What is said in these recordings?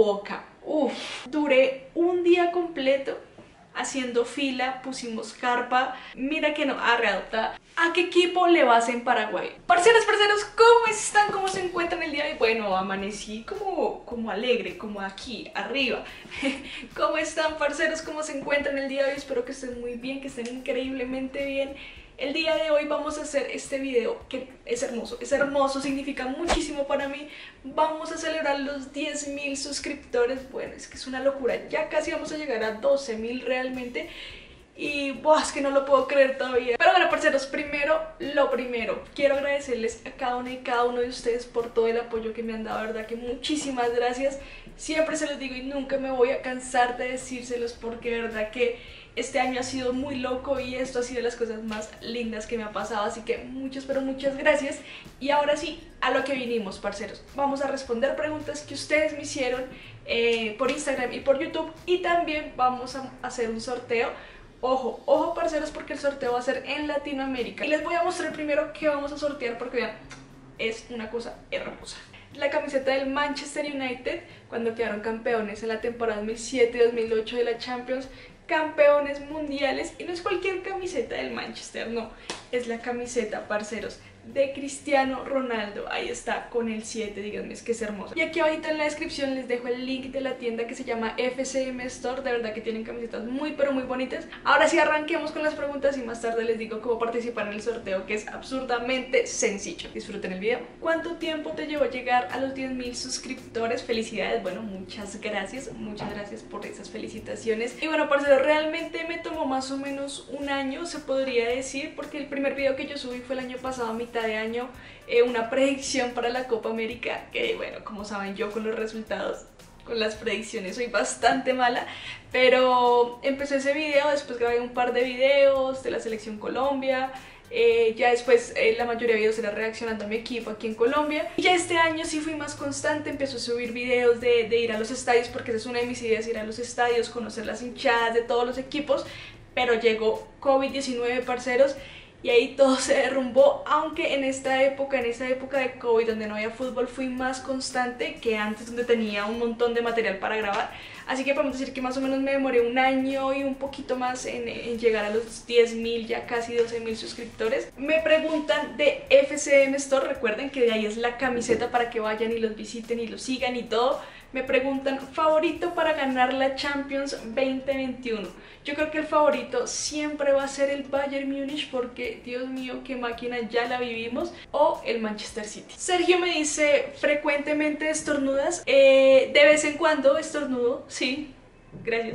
Boca. Uf, duré un día completo haciendo fila, pusimos carpa, mira que no, readoptada. ¿A qué equipo le vas en Paraguay? Parceros, ¿cómo están? ¿Cómo se encuentran el día de hoy? Bueno, amanecí como alegre, como aquí, arriba. ¿Cómo están, parceros? ¿Cómo se encuentran el día de hoy? Espero que estén muy bien, que estén increíblemente bien. El día de hoy vamos a hacer este video que es hermoso, significa muchísimo para mí. Vamos a celebrar los 10.000 suscriptores. Bueno, es que es una locura, ya casi vamos a llegar a 12.000 realmente. Y es que no lo puedo creer todavía. Pero bueno, parceros, lo primero, quiero agradecerles a cada una y cada uno de ustedes por todo el apoyo que me han dado, de verdad que muchísimas gracias. Siempre se los digo y nunca me voy a cansar de decírselos, porque de verdad que este año ha sido muy loco y esto ha sido de las cosas más lindas que me ha pasado. Así que muchas, pero muchas gracias. Y ahora sí, a lo que vinimos, parceros. Vamos a responder preguntas que ustedes me hicieron por Instagram y por YouTube. Y también vamos a hacer un sorteo. Ojo, parceros, porque el sorteo va a ser en Latinoamérica. Y les voy a mostrar primero qué vamos a sortear, porque vean, es una cosa hermosa. La camiseta del Manchester United cuando quedaron campeones en la temporada 2007-2008 de la Champions, campeones mundiales. Y no es cualquier camiseta del Manchester, no, es la camiseta, parceros, de Cristiano Ronaldo. Ahí está, con el 7, díganme, es que es hermosa. Y aquí abajito en la descripción les dejo el link de la tienda que se llama FCM Store. De verdad que tienen camisetas muy, pero muy bonitas. Ahora sí, arranquemos con las preguntas y más tarde les digo cómo participar en el sorteo, que es absurdamente sencillo. Disfruten el video. ¿Cuánto tiempo te llevó llegar a los 10.000 suscriptores? Felicidades, bueno, muchas gracias por esas felicitaciones. Y bueno, parceros, realmente me tomó más o menos un año, se podría decir, porque el primer video que yo subí fue el año pasado, a mitad de año, una predicción para la Copa América, que bueno, como saben, yo con los resultados, con las predicciones soy bastante mala, pero empecé ese video, después grabé un par de videos de la selección Colombia, ya después la mayoría de videos era reaccionando a mi equipo aquí en Colombia. Y ya este año sí fui más constante, empezó a subir videos de ir a los estadios, porque esa es una de mis ideas, ir a los estadios, conocer las hinchadas de todos los equipos, pero llegó COVID-19, parceros, y ahí todo se derrumbó. Aunque en esa época de COVID, donde no había fútbol, fui más constante que antes, donde tenía un montón de material para grabar. Así que podemos decir que más o menos me demoré un año y un poquito más en llegar a los 10.000, ya casi 12.000 suscriptores. Me preguntan de FCM Store, recuerden que de ahí es la camiseta para que vayan y los visiten y los sigan y todo. Me preguntan, favorito para ganar la Champions 2021. Yo creo que el favorito siempre va a ser el Bayern Múnich, porque Dios mío, qué máquina, ya la vivimos. O el Manchester City. Sergio me dice, ¿frecuentemente estornudas? De vez en cuando estornudo, sí, gracias.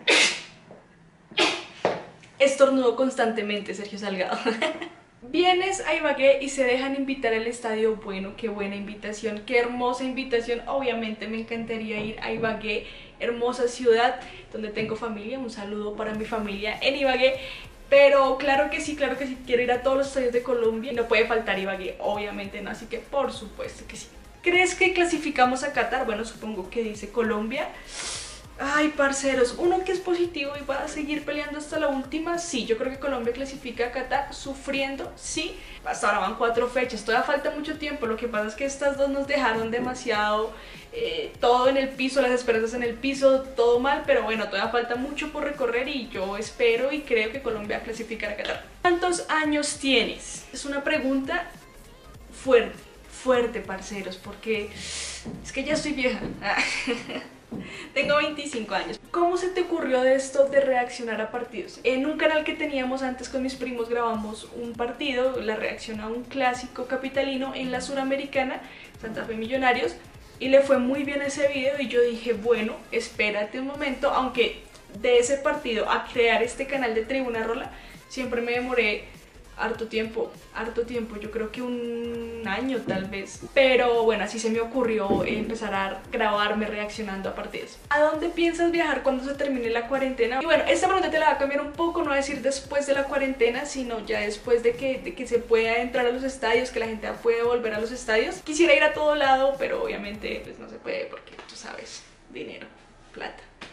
Estornudo constantemente, Sergio Salgado. Vienes a Ibagué y se dejan invitar al estadio. Bueno, qué buena invitación, qué hermosa invitación. Obviamente me encantaría ir a Ibagué, hermosa ciudad donde tengo familia. Un saludo para mi familia en Ibagué. Pero claro que sí, quiero ir a todos los estadios de Colombia. No puede faltar Ibagué, obviamente no, así que por supuesto que sí. ¿Crees que clasificamos a Qatar? Bueno, supongo que dice Colombia. Ay, parceros, uno que es positivo y va a seguir peleando hasta la última, sí, yo creo que Colombia clasifica a Qatar sufriendo, sí. Hasta ahora van 4 fechas, todavía falta mucho tiempo. Lo que pasa es que estas dos nos dejaron demasiado, todo en el piso, las esperanzas en el piso, todo mal. Pero bueno, todavía falta mucho por recorrer y yo espero y creo que Colombia clasificará a Qatar. ¿Cuántos años tienes? Es una pregunta fuerte, parceros, porque es que ya estoy vieja. Tengo 25 años. ¿Cómo se te ocurrió de esto de reaccionar a partidos? En un canal que teníamos antes con mis primos grabamos un partido, la reacción a un clásico capitalino en la Suramericana, Santa Fe Millonarios, y le fue muy bien ese video y yo dije, bueno, espérate un momento. Aunque de ese partido a crear este canal de Tribuna Rola siempre me demoré harto tiempo, yo creo que un año tal vez. Pero bueno, así se me ocurrió empezar a grabarme reaccionando a partidos. ¿A dónde piensas viajar cuando se termine la cuarentena? Y bueno, esta pregunta te la va a cambiar un poco, no va a decir después de la cuarentena, sino ya después de que se pueda entrar a los estadios, que la gente pueda volver a los estadios. Quisiera ir a todo lado, pero obviamente pues no se puede, porque tú sabes, dinero, plata,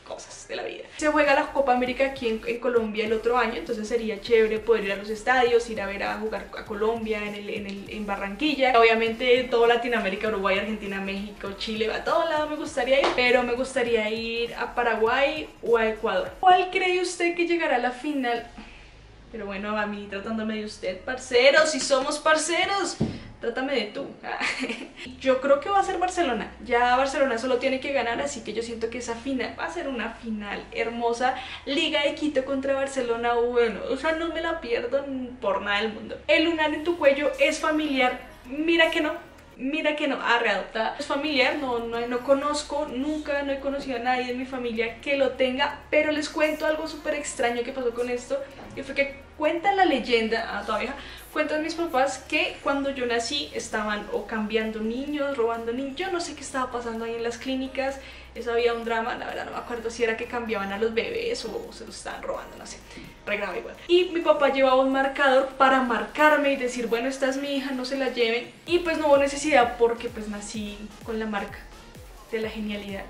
cosas de la vida. Se juega la Copa América aquí en Colombia el otro año, entonces sería chévere poder ir a los estadios, ir a ver a jugar a Colombia en Barranquilla. Obviamente todo Latinoamérica, Uruguay, Argentina, México, Chile, a todo lado me gustaría ir, pero me gustaría ir a Paraguay o a Ecuador. ¿Cuál cree usted que llegará a la final? Pero bueno, a mí tratándome de usted, parceros, si somos parceros, trátame de tú. Yo creo que va a ser Barcelona. Ya Barcelona solo tiene que ganar, así que yo siento que esa final va a ser una final hermosa. Liga de Quito contra Barcelona, bueno, o sea, no me la pierdo por nada del mundo. El lunar en tu cuello es familiar, mira que no. Mira que no, readoptada. Es familiar, no conozco, nunca no he conocido a nadie en mi familia que lo tenga, pero les cuento algo súper extraño que pasó con esto, y fue que cuenta la leyenda, todavía cuentan mis papás que cuando yo nací estaban o cambiando niños, robando niños, yo no sé qué estaba pasando ahí en las clínicas, eso había un drama, la verdad no me acuerdo si era que cambiaban a los bebés o se los estaban robando, no sé, re grave igual. Y mi papá llevaba un marcador para marcarme y decir, bueno, esta es mi hija, no se la lleven, y pues no hubo necesidad porque pues nací con la marca de la genialidad.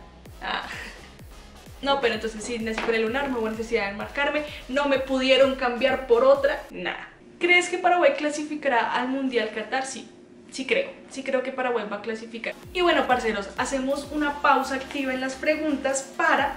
No, pero entonces sí, nací con el lunar, no hubo necesidad de marcarme, no me pudieron cambiar por otra, nada. ¿Crees que Paraguay clasificará al Mundial Qatar? Sí creo que Paraguay va a clasificar. Y bueno, parceros, hacemos una pausa activa en las preguntas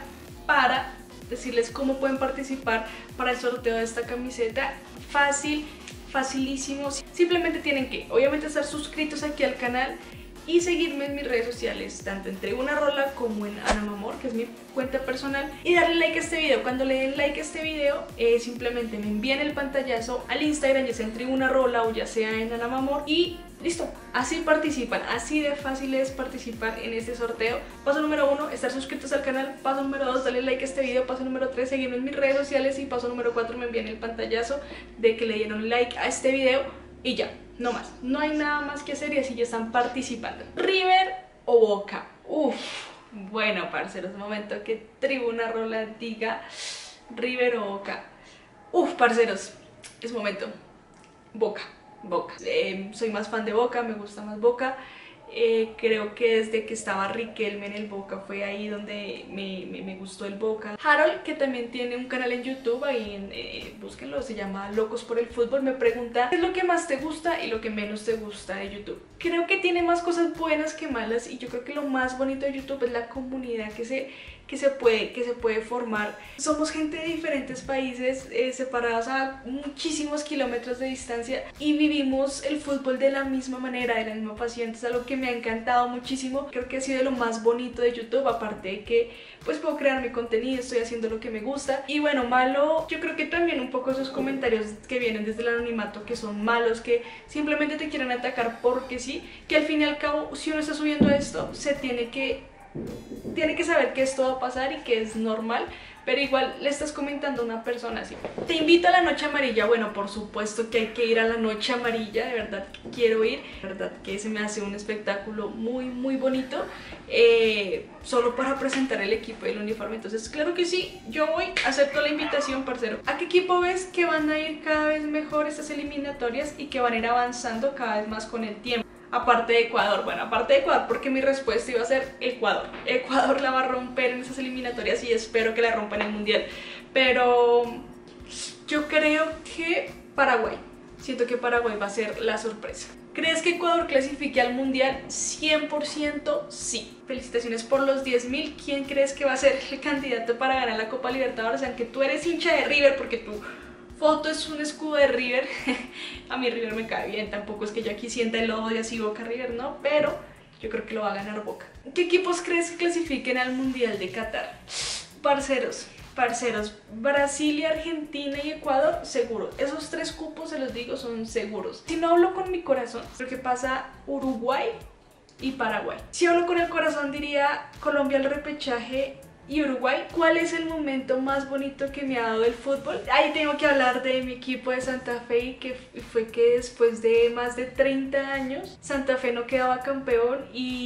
para decirles cómo pueden participar para el sorteo de esta camiseta. Fácil, facilísimo. Simplemente tienen que, obviamente, estar suscritos aquí al canal y seguirme en mis redes sociales, tanto en Tribuna Rola como en Anamamor, que es mi cuenta personal, y darle like a este video. Cuando le den like a este video, simplemente me envían el pantallazo al Instagram, ya sea en Tribuna Rola o ya sea en Anamamor, y listo, así participan, así de fácil es participar en este sorteo. Paso número 1, estar suscritos al canal. Paso número 2, darle like a este video. Paso número 3, seguirme en mis redes sociales. Y paso número 4, me envían el pantallazo de que le dieron like a este video. Y ya, no más, no hay nada más que hacer y así ya están participando. ¿River o Boca? Bueno, parceros, momento que Tribuna Rola diga River o Boca. Parceros, es momento. Boca. Soy más fan de Boca, me gusta más Boca. Creo que desde que estaba Riquelme en el Boca fue ahí donde me gustó el Boca. Harold, que también tiene un canal en YouTube, ahí búsquenlo, se llama Locos por el Fútbol, me pregunta qué es lo que más te gusta y lo que menos te gusta de YouTube. Creo que tiene más cosas buenas que malas, y yo creo que lo más bonito de YouTube es la comunidad que se puede formar. Somos gente de diferentes países, separados a muchísimos kilómetros de distancia, y vivimos el fútbol de la misma manera, de la misma pasión. Es algo que me ha encantado muchísimo. Creo que ha sido lo más bonito de YouTube, aparte de que pues puedo crear mi contenido, estoy haciendo lo que me gusta. Y bueno, malo, yo creo que también un poco esos comentarios que vienen desde el anonimato, que son malos, que simplemente te quieren atacar porque sí, que al fin y al cabo, si uno está subiendo esto, se tiene que saber que esto va a pasar y que es normal, pero igual le estás comentando a una persona así. Te invito a la Noche Amarilla. Bueno, por supuesto que hay que ir a la Noche Amarilla, de verdad que quiero ir, de verdad que se me hace un espectáculo muy bonito, solo para presentar el equipo y el uniforme. Entonces claro que sí, yo voy, acepto la invitación, parcero. ¿A qué equipo ves que van a ir cada vez mejor estas eliminatorias y que van a ir avanzando cada vez más con el tiempo? Aparte de Ecuador, bueno, aparte de Ecuador, porque mi respuesta iba a ser Ecuador. Ecuador la va a romper en esas eliminatorias y espero que la rompa en el Mundial. Pero yo creo que Paraguay. Siento que Paraguay va a ser la sorpresa. ¿Crees que Ecuador clasifique al Mundial? 100% sí. Felicitaciones por los 10.000. ¿Quién crees que va a ser el candidato para ganar la Copa Libertadores? Aunque tú eres hincha de River, porque tú... foto es un escudo de River. A mí River me cae bien, tampoco es que yo aquí sienta el odio así Boca River, no, pero yo creo que lo va a ganar Boca. ¿Qué equipos crees que clasifiquen al Mundial de Qatar? Parceros, Brasil y Argentina y Ecuador, seguro. Esos 3 cupos, se los digo, son seguros. Si no hablo con mi corazón, creo que pasa Uruguay y Paraguay. Si hablo con el corazón, diría Colombia al repechaje y Uruguay. ¿Cuál es el momento más bonito que me ha dado el fútbol? Ahí tengo que hablar de mi equipo de Santa Fe, que fue que después de más de 30 años Santa Fe no quedaba campeón,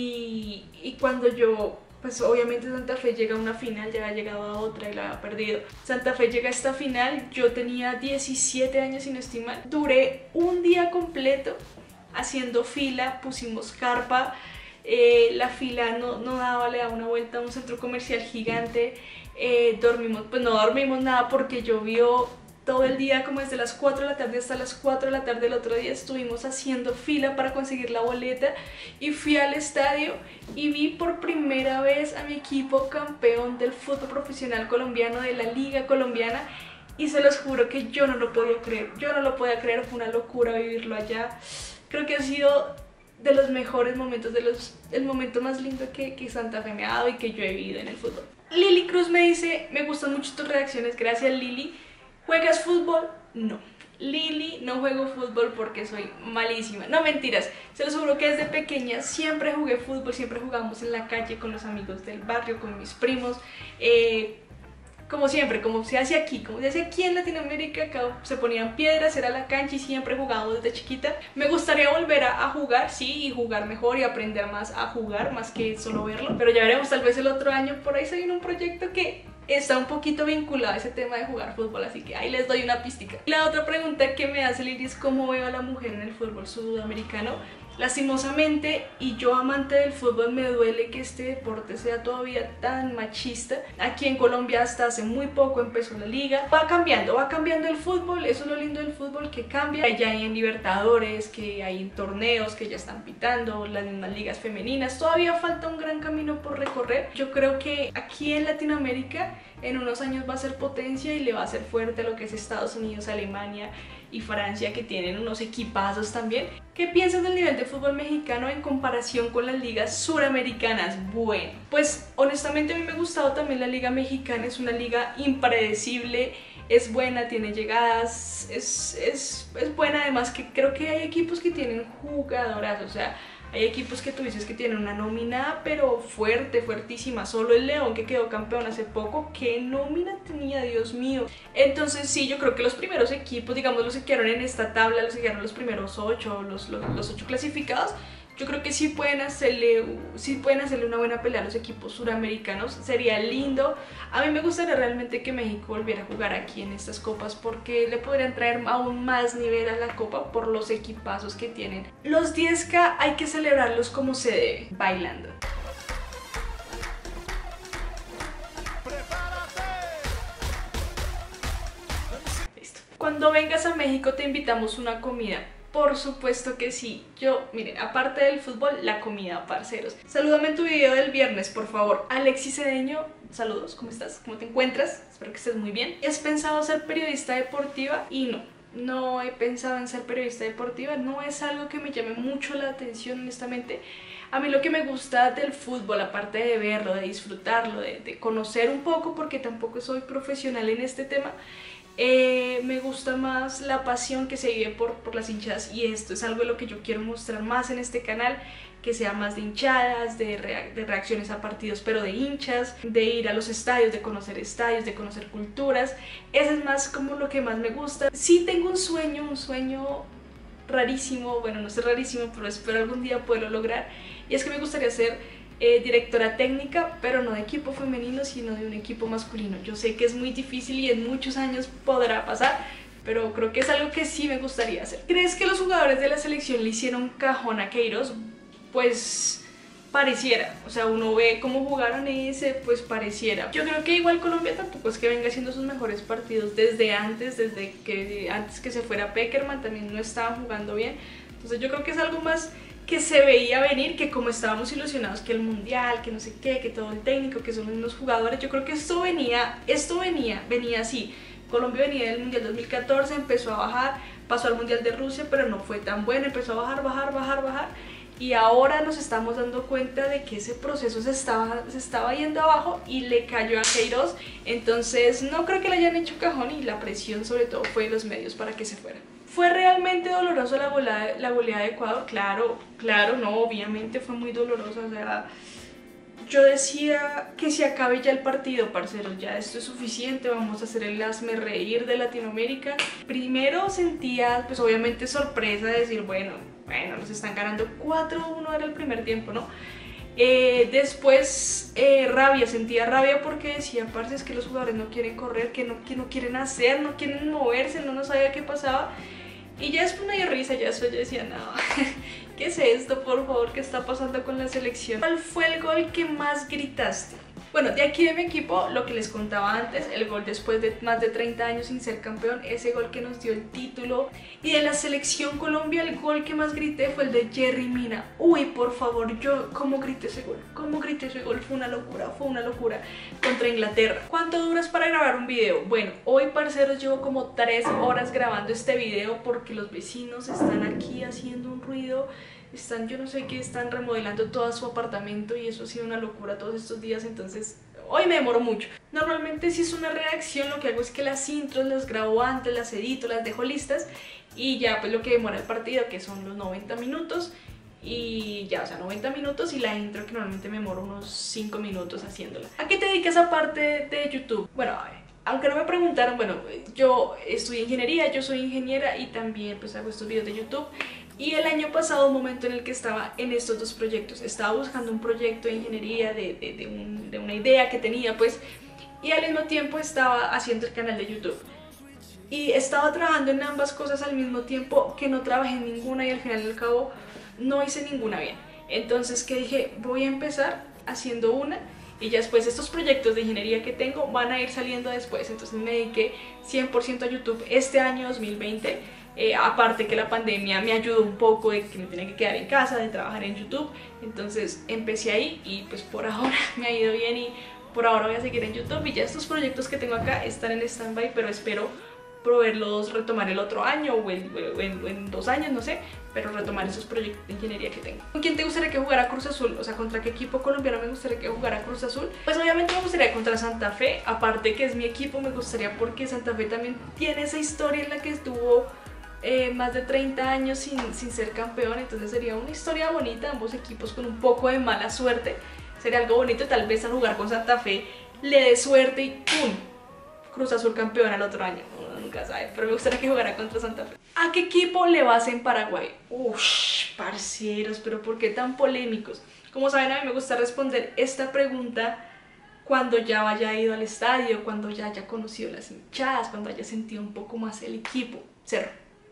y cuando yo... pues obviamente Santa Fe llega a una final, ya había llegado a otra y la había perdido. Santa Fe llega a esta final, yo tenía 17 años sin estimar. Duré un día completo haciendo fila, pusimos carpa, la fila no daba, le daba una vuelta a un centro comercial gigante. Dormimos, pues no dormimos nada porque llovió todo el día, como desde las 4 de la tarde hasta las 4 de la tarde del otro día. Estuvimos haciendo fila para conseguir la boleta y fui al estadio y vi por primera vez a mi equipo campeón del fútbol profesional colombiano, de la Liga Colombiana, y se los juro que yo no lo podía creer, fue una locura vivirlo allá. Creo que ha sido de los mejores momentos, el momento más lindo que Santa Fe me ha dado y que yo he vivido en el fútbol. Lili Cruz me dice, me gustan mucho tus reacciones, gracias Lili. ¿Juegas fútbol? No. Lili, no juego fútbol porque soy malísima. No, mentiras, se los juro que desde pequeña siempre jugué fútbol, siempre jugamos en la calle con los amigos del barrio, con mis primos. Como siempre, como se hace aquí en Latinoamérica, acá se ponían piedras, era la cancha y siempre jugábamos desde chiquita. Me gustaría volver a jugar, sí, y jugar mejor y aprender más a jugar, más que solo verlo. Pero ya veremos, tal vez el otro año por ahí se viene un proyecto que está un poquito vinculado a ese tema de jugar fútbol, así que ahí les doy una pística. La otra pregunta que me hace Lili es cómo veo a la mujer en el fútbol sudamericano. Lastimosamente, y yo amante del fútbol, me duele que este deporte sea todavía tan machista. Aquí en Colombia hasta hace muy poco empezó la liga. Va cambiando el fútbol, eso es lo lindo del fútbol, que cambia. Ya hay en Libertadores, que hay torneos que ya están pitando, las mismas ligas femeninas. Todavía falta un gran camino por recorrer. Yo creo que aquí en Latinoamérica en unos años va a ser potencia y le va a hacer fuerte a lo que es Estados Unidos, Alemania y Francia, que tienen unos equipazos también. ¿Qué piensas del nivel de fútbol mexicano en comparación con las ligas suramericanas? Bueno, pues honestamente a mí me ha gustado también la liga mexicana, es una liga impredecible, es buena, tiene llegadas, es buena, además que creo que hay equipos que tienen jugadoras, o sea, hay equipos que tú dices que tienen una nómina pero fuerte, fuertísima. Solo el León, que quedó campeón hace poco, ¿qué nómina tenía? Dios mío. Entonces sí, yo creo que los primeros equipos, digamos los que quedaron en esta tabla, los que quedaron los primeros 8, los 8 clasificados, yo creo que sí pueden hacerle una buena pelea a los equipos suramericanos. Sería lindo. A mí me gustaría realmente que México volviera a jugar aquí en estas copas, porque le podrían traer aún más nivel a la copa por los equipazos que tienen. Los 10K hay que celebrarlos como se debe, bailando. Listo. Cuando vengas a México te invitamos una comida. Por supuesto que sí. Yo, miren, aparte del fútbol, la comida, parceros. Salúdame en tu video del viernes, por favor. Alexis Cedeño, saludos, ¿cómo estás? ¿Cómo te encuentras? Espero que estés muy bien. ¿Has pensado ser periodista deportiva? Y no he pensado en ser periodista deportiva. No es algo que me llame mucho la atención, honestamente. A mí lo que me gusta del fútbol, aparte de verlo, de disfrutarlo, de conocer un poco, porque tampoco soy profesional en este tema, me gusta más la pasión que se vive por las hinchadas, y esto es algo de lo que yo quiero mostrar más en este canal, que sea más de hinchadas, de reacciones a partidos, pero de hinchas, de ir a los estadios, de conocer culturas. Eso es más como lo que más me gusta. Sí tengo un sueño rarísimo, bueno, no es rarísimo, pero espero algún día poderlo lograr, y es que me gustaría ser directora técnica, pero no de equipo femenino, sino de un equipo masculino. Yo sé que es muy difícil y en muchos años podrá pasar, pero creo que es algo que sí me gustaría hacer. ¿Crees que los jugadores de la selección le hicieron cajón a Queiroz? Pues pareciera, o sea, uno ve cómo jugaron ese, pues pareciera. Yo creo que igual Colombia tampoco es que venga haciendo sus mejores partidos desde antes que se fuera Pekerman, también no estaban jugando bien. Entonces yo creo que es algo más que se veía venir, que como estábamos ilusionados que el mundial, que no sé qué, que todo el técnico, que son unos jugadores, yo creo que esto venía así. Colombia venía del mundial 2014, empezó a bajar, pasó al mundial de Rusia, pero no fue tan bueno, empezó a bajar, y ahora nos estamos dando cuenta de que ese proceso se estaba yendo abajo y le cayó a Queiroz. Entonces no creo que le hayan hecho cajón, y la presión sobre todo fue de los medios para que se fuera. ¿Fue realmente doloroso la goleada de Ecuador? Claro, no, obviamente fue muy doloroso. O sea, yo decía que se acabe ya el partido, parceros, ya esto es suficiente, vamos a hacer el hazme reír de Latinoamérica. Primero sentía, pues obviamente sorpresa de decir, bueno, nos están ganando 4-1, era el primer tiempo, ¿no? Después sentía rabia porque decía, parce, es que los jugadores no quieren correr, que no quieren hacer, no quieren moverse, no sabía qué pasaba. Y ya después me dio risa, ya después yo decía, no, ¿Qué es esto, por favor? ¿Qué está pasando con la selección? ¿Cuál fue el gol que más gritaste? Bueno, de aquí de mi equipo, lo que les contaba antes, el gol después de más de 30 años sin ser campeón, ese gol que nos dio el título. Y de la selección Colombia, el gol que más grité fue el de Yerry Mina. Uy, por favor, yo, ¿cómo grité ese gol? ¿Cómo grité ese gol? Fue una locura contra Inglaterra. ¿Cuánto duras para grabar un video? Bueno, hoy, parceros, llevo como 3 horas grabando este video porque los vecinos están aquí haciendo un ruido. Yo no sé qué, están remodelando todo su apartamento y eso ha sido una locura todos estos días, entonces hoy me demoro mucho. Normalmente si es una redacción lo que hago es que las intros las grabo antes, las edito, las dejo listas y ya pues lo que demora el partido, que son los 90 minutos y ya, o sea, 90 minutos y la intro que normalmente me demoro unos 5 minutos haciéndola. ¿A qué te dedicas aparte de YouTube? Bueno, aunque no me preguntaron, bueno, yo estudié ingeniería, yo soy ingeniera y también pues hago estos videos de YouTube. Y el año pasado, un momento en el que estaba en estos dos proyectos, estaba buscando un proyecto de ingeniería, de una idea que tenía pues, y al mismo tiempo estaba haciendo el canal de YouTube. Y estaba trabajando en ambas cosas al mismo tiempo, que no trabajé en ninguna y al final y al cabo no hice ninguna bien. Entonces que dije, voy a empezar haciendo una y ya después estos proyectos de ingeniería que tengo van a ir saliendo después. Entonces me dediqué 100% a YouTube este año 2020. Aparte que la pandemia me ayudó un poco de que me tenía que quedar en casa, de trabajar en YouTube, entonces empecé ahí y pues por ahora me ha ido bien y por ahora voy a seguir en YouTube y ya estos proyectos que tengo acá están en stand-by, pero espero poderlos retomar el otro año o en 2 años, no sé, pero retomar esos proyectos de ingeniería que tengo. ¿Con quién te gustaría que jugara Cruz Azul? O sea, ¿contra qué equipo colombiano me gustaría que jugara Cruz Azul? Pues obviamente me gustaría contra Santa Fe, aparte que es mi equipo, me gustaría porque Santa Fe también tiene esa historia en la que estuvo más de 30 años sin ser campeón, entonces sería una historia bonita, ambos equipos con un poco de mala suerte, sería algo bonito, tal vez al jugar con Santa Fe le dé suerte y ¡pum! Cruz Azul campeón al otro año, uno nunca sabe, pero me gustaría que jugara contra Santa Fe. ¿A qué equipo le vas en Paraguay? Uff, parceros, pero ¿por qué tan polémicos? Como saben, a mí me gusta responder esta pregunta cuando ya haya ido al estadio, cuando ya haya conocido las hinchadas, cuando haya sentido un poco más el equipo. Cerro.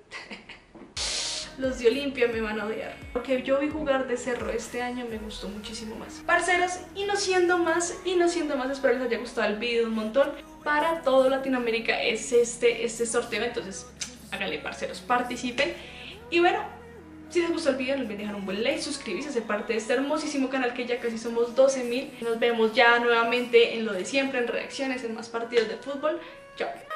Los de Olimpia me van a odiar, porque yo vi jugar de Cerro este año, me gustó muchísimo más. Parceros, y no siendo más, espero les haya gustado el video un montón. Para todo Latinoamérica es este sorteo, entonces háganle, parceros, participen. Y bueno, si les gustó el video no olviden dejar un buen like, suscribirse, hacer parte de este hermosísimo canal que ya casi somos 12.000. Nos vemos ya nuevamente en lo de siempre, en reacciones, en más partidos de fútbol. Chao.